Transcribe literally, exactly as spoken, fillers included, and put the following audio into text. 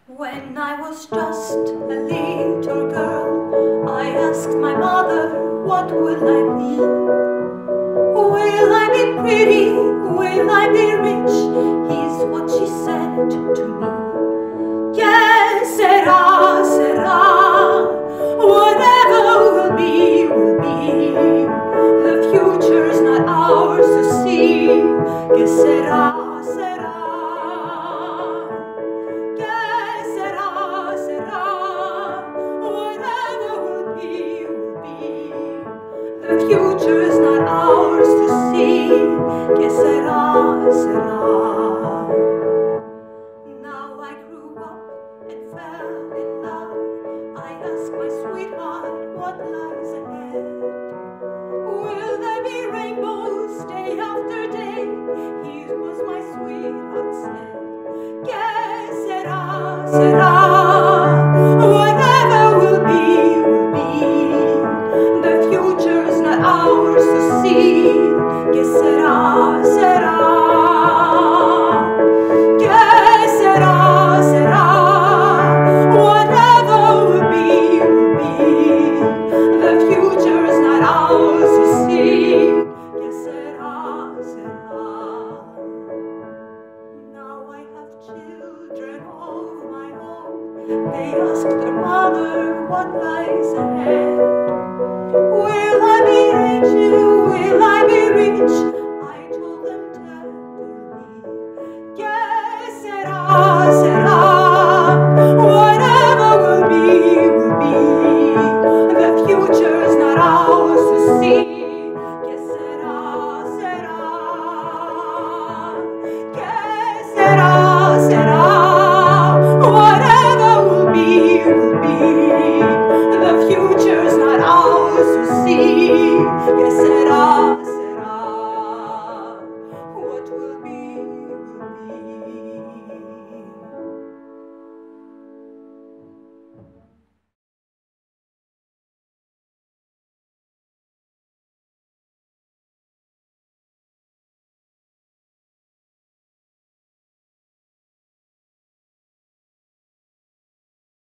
When I was just a little girl, I asked my mother, what will I be? Will I be pretty? Will I be rich? Is what she said to me. Que sera, sera, whatever will be, will be. The future's not ours to see. Que sera, sera. The future is not ours to see. Que sera, sera. Now I grew up and fell in love. I asked my sweetheart, what lies ahead? Will there be rainbows day after day? Here was my sweetheart said. Que sera, sera. Whatever will be, will be. The future's not ours to see. Que sera, sera. Que sera, sera. Whatever will be, will be. The future's not ours to see. Que sera, sera. Now I have children of my own. They ask their mother, what lies ahead? Will I be rich? Will I be rich?